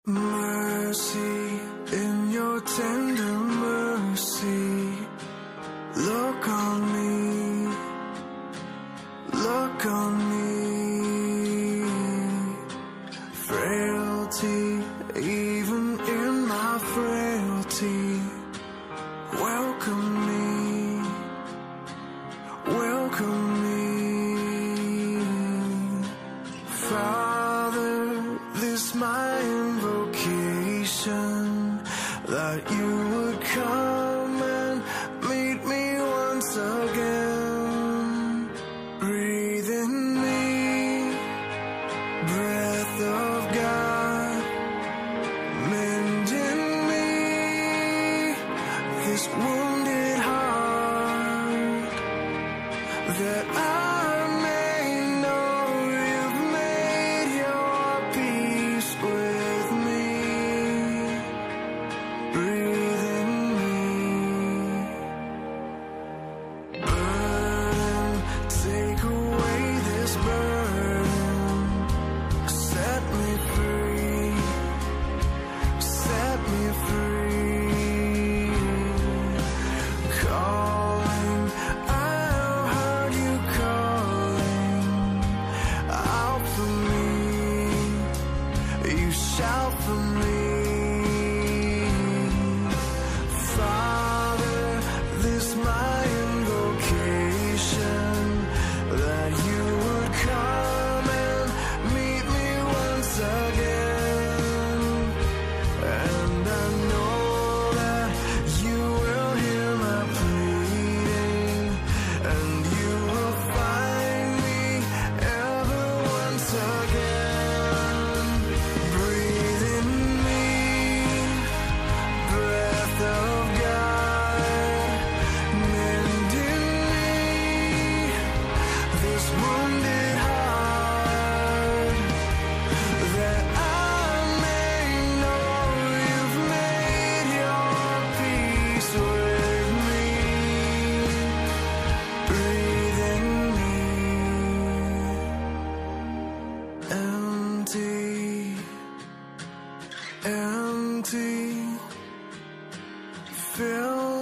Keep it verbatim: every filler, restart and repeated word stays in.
Mercy, in your tender mercy, look on me, look on me. Frailty, even in my frailty, welcome me, welcome me. Father, this my invocation, that you would come and meet me once again. Breathe in me, breath of God, mend in me this wounded heart, that I may know you've made your peace with me. Breathe in me. Burden, take away this burden. Set me free, set me free. Calling, I have heard you calling out for me. You shout for me. Father, this my invocation, that you would come and meet me once again. And I know that you will hear my pleading, and you will find me ever once again. Breathe in me, breath of God, mend in me this wounded heart, that I may know you've made your peace with me. Breathe in me. Empty, empty, fill